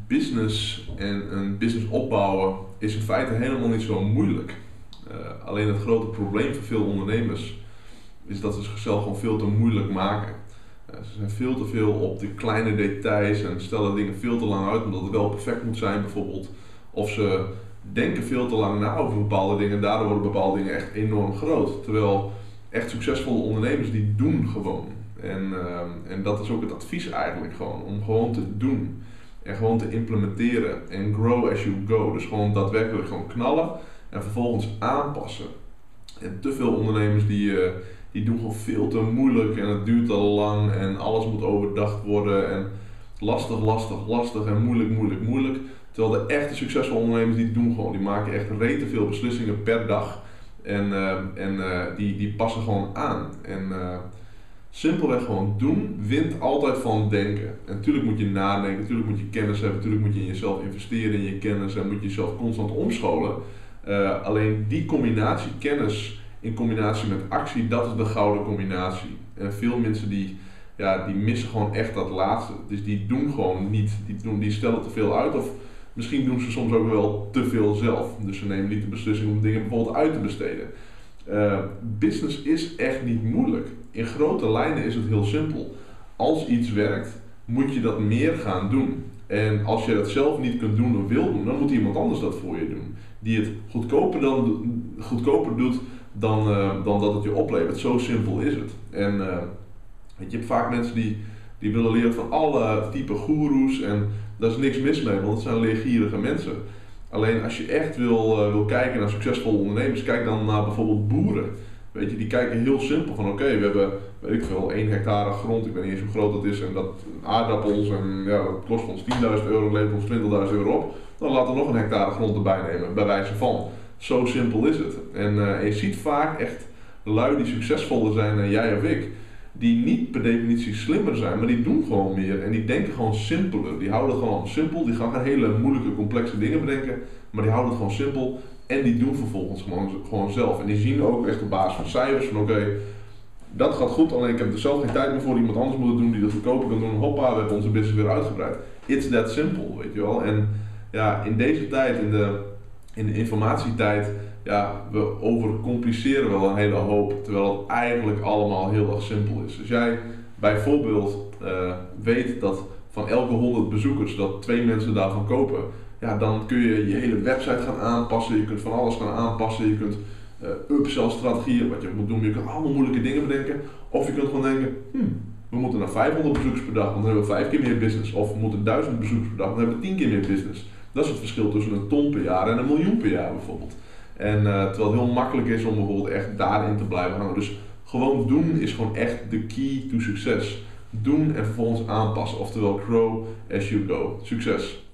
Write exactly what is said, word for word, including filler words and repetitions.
business en een business opbouwen is in feite helemaal niet zo moeilijk. Uh, alleen het grote probleem voor veel ondernemers is dat ze zichzelf gewoon veel te moeilijk maken. Uh, ze zijn veel te veel op de kleine details en stellen dingen veel te lang uit omdat het wel perfect moet zijn bijvoorbeeld. Of ze denken veel te lang na over bepaalde dingen en daardoor worden bepaalde dingen echt enorm groot. Terwijl echt succesvolle ondernemers die doen gewoon. En, uh, en dat is ook het advies eigenlijk gewoon, om gewoon te doen. En gewoon te implementeren en grow as you go. Dus gewoon daadwerkelijk gewoon knallen en vervolgens aanpassen. En te veel ondernemers die, uh, die doen gewoon veel te moeilijk en het duurt te lang en alles moet overdacht worden. En lastig, lastig, lastig en moeilijk, moeilijk, moeilijk. Terwijl de echte succesvolle ondernemers die doen gewoon, die maken echt rete veel beslissingen per dag. En, uh, en uh, die, die passen gewoon aan. En uh, simpelweg gewoon doen, wint altijd van denken. En natuurlijk moet je nadenken, natuurlijk moet je kennis hebben, natuurlijk moet je in jezelf investeren in je kennis en moet je jezelf constant omscholen. Uh, alleen die combinatie kennis in combinatie met actie, dat is de gouden combinatie. En veel mensen die, ja, die missen gewoon echt dat laatste. Dus die doen gewoon niet, die, doen, die stellen te veel uit of misschien doen ze soms ook wel te veel zelf. Dus ze nemen niet de beslissing om dingen bijvoorbeeld uit te besteden. Uh, business is echt niet moeilijk. In grote lijnen is het heel simpel. Als iets werkt, moet je dat meer gaan doen. En als je dat zelf niet kunt doen of wil doen, dan moet iemand anders dat voor je doen. Die het goedkoper, dan, goedkoper doet dan, uh, dan dat het je oplevert. Zo simpel is het. En uh, weet je, je hebt vaak mensen die, die willen leren van alle type goeroes en daar is niks mis mee, want het zijn leergierige mensen. Alleen als je echt wil, uh, wil kijken naar succesvolle ondernemers, kijk dan naar bijvoorbeeld boeren. Weet je, die kijken heel simpel van oké, okay, we hebben, weet ik veel, één hectare grond, ik weet niet eens hoe groot dat is en dat aardappels en ja, dat kost ons tienduizend euro, levert ons twintigduizend euro op. Dan laten we nog een hectare grond erbij nemen, bij wijze van. Zo simpel is het. En, uh, en je ziet vaak echt lui die succesvoller zijn dan jij of ik, die niet per definitie slimmer zijn, maar die doen gewoon meer en die denken gewoon simpeler. Die houden het gewoon simpel, die gaan geen hele moeilijke, complexe dingen bedenken, maar die houden het gewoon simpel en die doen vervolgens gewoon, gewoon zelf. En die zien ook echt op basis van cijfers van oké, okay, dat gaat goed, alleen ik heb er zelf geen tijd meer voor, iemand anders moet het doen die dat goedkoper kan doen. Hoppa, we hebben onze business weer uitgebreid. It's that simple, weet je wel. En ja, in deze tijd, in de, in de informatietijd, ja, we overcompliceren wel een hele hoop, terwijl het eigenlijk allemaal heel erg simpel is. Als jij bijvoorbeeld uh, weet dat van elke honderd bezoekers dat twee mensen daarvan kopen, ja, dan kun je je hele website gaan aanpassen, je kunt van alles gaan aanpassen, je kunt uh, upsell strategieën, wat je moet doen, je kunt allemaal moeilijke dingen bedenken, of je kunt gewoon denken, hmm, we moeten naar vijfhonderd bezoekers per dag, want dan hebben we vijf keer meer business, of we moeten duizend bezoekers per dag, dan hebben we tien keer meer business. Dat is het verschil tussen een ton per jaar en een miljoen per jaar bijvoorbeeld. En uh, terwijl het heel makkelijk is om bijvoorbeeld echt daarin te blijven hangen. Dus gewoon doen is gewoon echt de key to succes. Doen en vervolgens aanpassen, oftewel grow as you go. Succes!